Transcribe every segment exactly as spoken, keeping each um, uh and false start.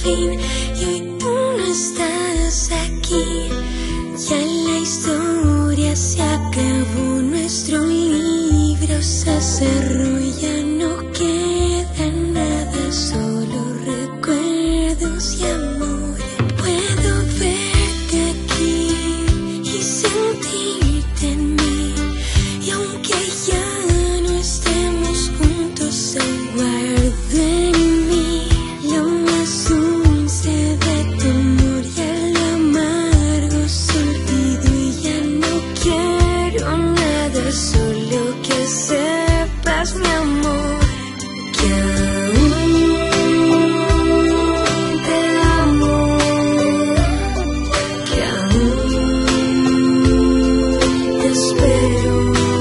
fin y hoy tú no estás aquí. Ya la historia se acabó, nuestro libro se cerró, ya no queda nada, solo recuerdos y amor. Puedo verte aquí y sentirte en mí, y aunque ya no estemos juntos, aún guardo en mí lo más dulce de tu amor, y el amargo se olvidó y ya no quiero nada, solo que sepas, mi amor, que aún te amo, que aún te espero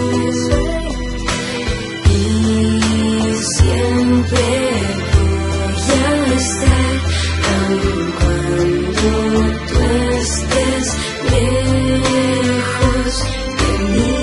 y siempre voy a estar, aun cuando tú estés lejos de mí.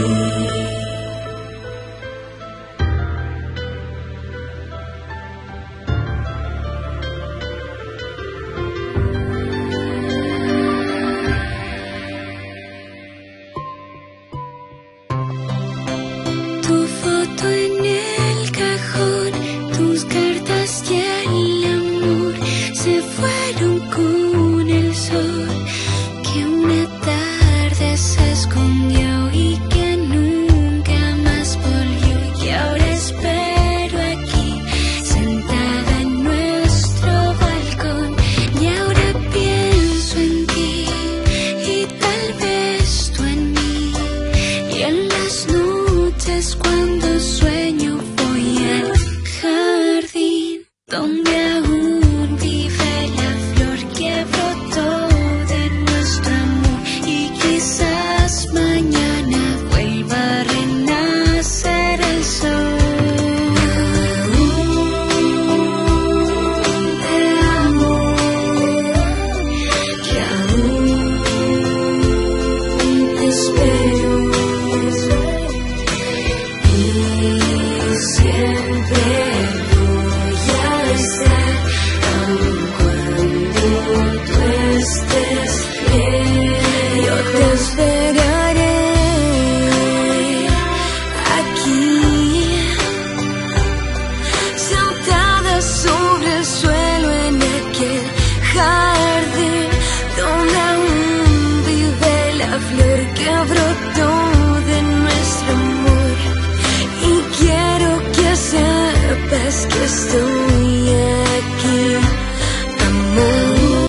Tu foto en el cajón, tus cartas y el amor se fueron con el sol, que una tarde se escondió y que nunca más volvió. Y ahora espero aquí, sentada en nuestro balcón, y ahora pienso en ti y tal vez tú en mí, y en las noches cuando sueño voy al jardín donde aún vive la flor que brotó de nuestro amor, y quizás mañana vuelva a renacer el sol. Aún te amo, que aún te espero y siempre voy a estar, aun cuando tú estés lejos. Yo te esperaré aquí, sentada sobre el suelo en aquel jardín donde aún vive la flor que brotó de nuestro amor, y quiero que sepas que estoy